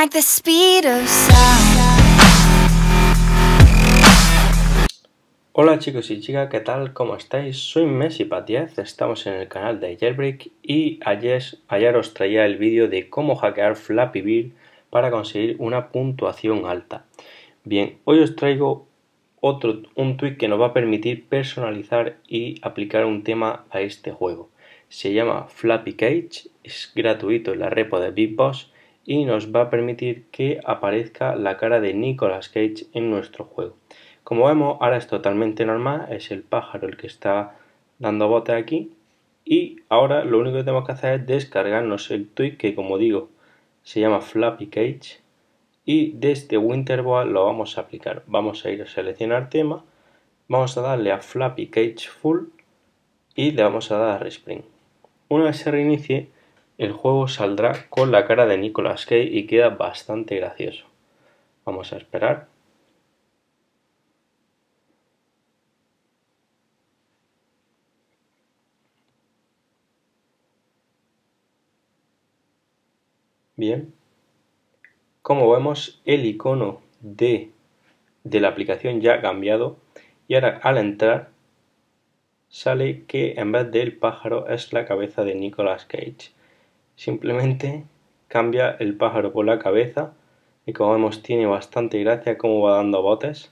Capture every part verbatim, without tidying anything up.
like the speed of sound. Hola chicos y chicas, ¿qué tal? ¿Cómo estáis? Soy Mesipat diez, estamos en el canal de Jailbreak y ayer, ayer os traía el vídeo de cómo hackear Flappy Bird para conseguir una puntuación alta. Bien, hoy os traigo otro, un tweak que nos va a permitir personalizar y aplicar un tema a este juego. Se llama Flappy Cage, es gratuito en la repo de Big Boss y nos va a permitir que aparezca la cara de Nicolas Cage en nuestro juego. Como vemos, ahora es totalmente normal, es el pájaro el que está dando bote aquí. Y ahora lo único que tenemos que hacer es descargarnos el tweak que, como digo, se llama Flappy Cage. Y desde Winterboard lo vamos a aplicar. Vamos a ir a seleccionar tema, vamos a darle a Flappy Cage Full y le vamos a dar a Respring. Una vez se reinicie, el juego saldrá con la cara de Nicolas Cage y queda bastante gracioso. Vamos a esperar. Bien, como vemos, el icono de, de la aplicación ya ha cambiado y ahora al entrar sale que en vez del pájaro es la cabeza de Nicolas Cage. Simplemente cambia el pájaro por la cabeza y como vemos tiene bastante gracia cómo va dando botes.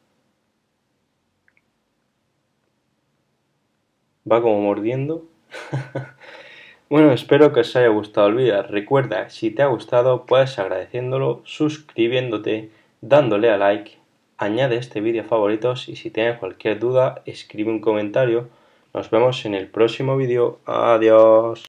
Va como mordiendo. Bueno, espero que os haya gustado el vídeo. Recuerda, si te ha gustado, puedes agradeciéndolo, suscribiéndote, dándole a like, añade este vídeo a favoritos y si tienes cualquier duda, escribe un comentario. Nos vemos en el próximo vídeo. Adiós.